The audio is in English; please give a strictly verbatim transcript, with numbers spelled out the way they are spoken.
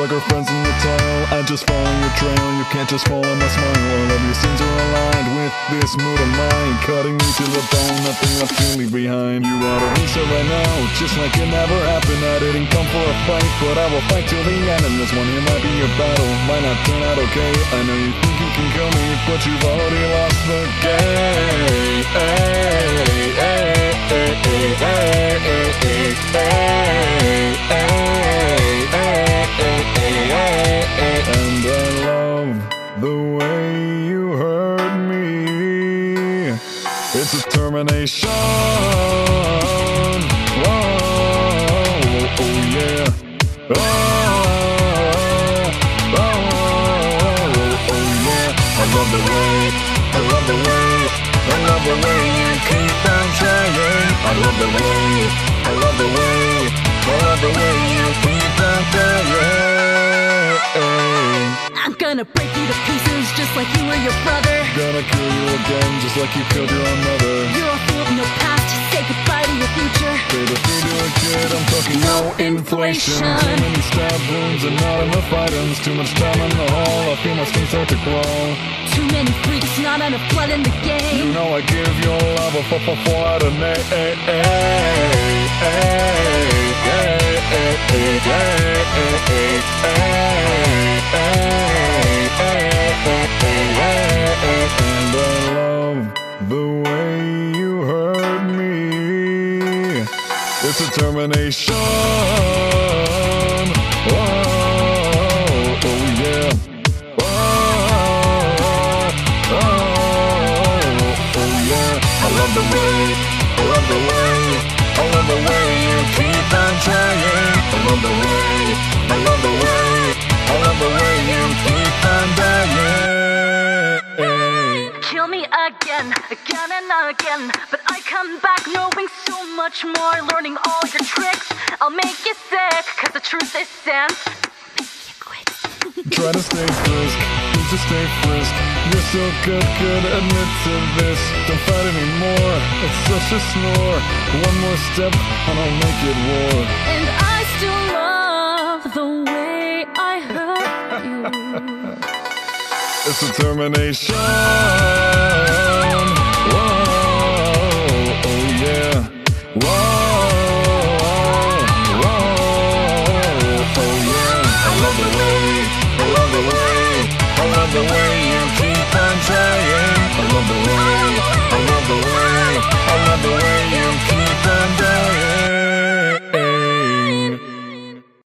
like our friends in the tile. I just follow your trail, you can't just follow my smile. All of your sins are aligned with this mood of mine, cutting me to the bone, nothing left to leave behind. You ought to reset right now, just like it never happened. I didn't come for a fight, but I will fight till the end. And this one here might be your battle, might not turn out okay. I know you think you can kill me, but you've already lost the game. Hey, hey, hey, hey, hey, hey, hey, hey, hey, hey, hey. And I love the way you hurt me. It's a termination. Oh, oh yeah. Oh, oh, oh, oh yeah. I love the way, I love the way, I love the way you keep on trying. I love the way, I love the way, I love the way you keep on trying. I'm gonna break you to pieces just like you were your brother. Gonna kill you again just like you killed your own mother. You're a fool in your past, say goodbye to your future. Say the food to a kid, I'm talking No no inflation. inflation. Too many stab wounds and not enough items. Too much time in the hall, I feel my skin start to crawl. Too many freaks, not enough blood in the game. You know I give your love a four four four out of eight. Hey, hey, hey, hey, hey, hey, hey, hey, and I love the way you hurt me. It's a termination. Oh, oh yeah. Oh, oh, oh yeah. I love the way, I love the way, I love the way you keep on trying. I love the way, I love the way, I love the way you keep on dying. Kill me again, again and again, but I come back knowing so much more, learning all your tricks. I'll make you sick, cause the truth is stands. Try to stay frisk, need to stay frisk. You're so good, good, admit to this. Don't fight anymore, it's such a snore. One more step and I'll make it war. And I still love the way I hurt you. It's a termination.